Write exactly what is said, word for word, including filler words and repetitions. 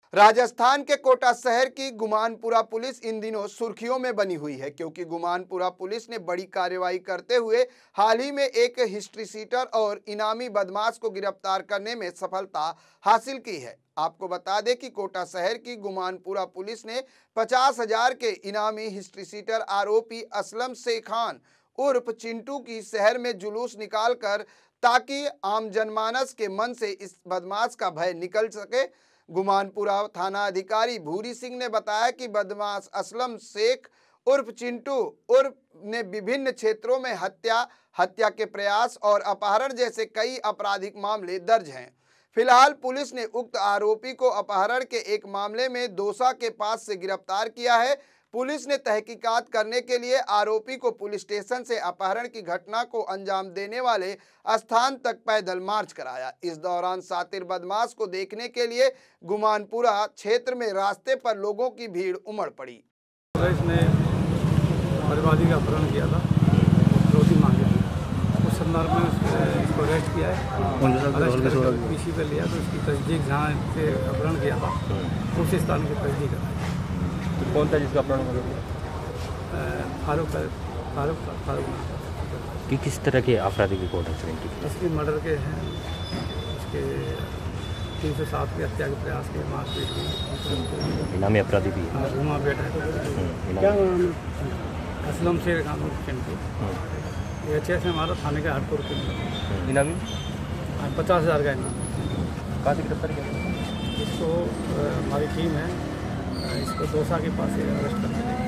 राजस्थान के कोटा शहर की गुमानपुरा पुलिस इन दिनों सुर्खियों में बनी हुई है, क्योंकि गुमानपुरा पुलिस ने बड़ी कार्रवाई करते हुए हाल ही में एक हिस्ट्री सीटर और इनामी बदमाश को गिरफ्तार करने में सफलता हासिल की है। आपको बता दें कि कोटा शहर की गुमानपुरा पुलिस ने पचास हजार के इनामी हिस्ट्री सीटर आरोपी असलम शेख खान उर्फ चिंटू की शहर में जुलूस निकालकर ताकि आम जनमानस के मन से इस बदमाश का भय निकल सके। गुमानपुरा थाना अधिकारी भूरी सिंह ने बताया कि बदमाश असलम शेख उर्फ चिंटू उर्फ ने विभिन्न क्षेत्रों में हत्या, हत्या के प्रयास और अपहरण जैसे कई आपराधिक मामले दर्ज हैं। फिलहाल पुलिस ने उक्त आरोपी को अपहरण के एक मामले में दौसा के पास से गिरफ्तार किया है। पुलिस ने तहकीकात करने के लिए आरोपी को पुलिस स्टेशन से अपहरण की घटना को अंजाम देने वाले स्थान तक पैदल मार्च कराया। इस दौरान सातिर बदमाश को देखने के लिए गुमानपुरा क्षेत्र में रास्ते पर लोगों की भीड़ उमड़ पड़ी। इसने बर्बादी का अपहरण किया था, रोटी मांगी थी, उस संदर्भ में इसको अरेस्ट किया है। पीसी पे लिया तो उसकी तस्दीक जहाँ से अपहरण किया था उस स्थान की तस्दीक कराई। तो कौन था जिसका अपहरण किया? फारूक फारूक फारूक कि किस तरह के आपराधिक रिकॉर्ड है इनकी? इसके मर्डर के हैं, उसके तीन सौ सात के हत्या के प्रयास के, मारपीट की, इनामी अपराधी भी है। घुमा बेटा क्या असलम शेख खान चिंटू ये अच्छे से हमारा थाने का हरपुर के इनामी पचास हज़ार का इनाम। कहाँ से गिरफ्तार किया? इसको हमारी टीम है, इसको दौसा के पास अरेस्ट करने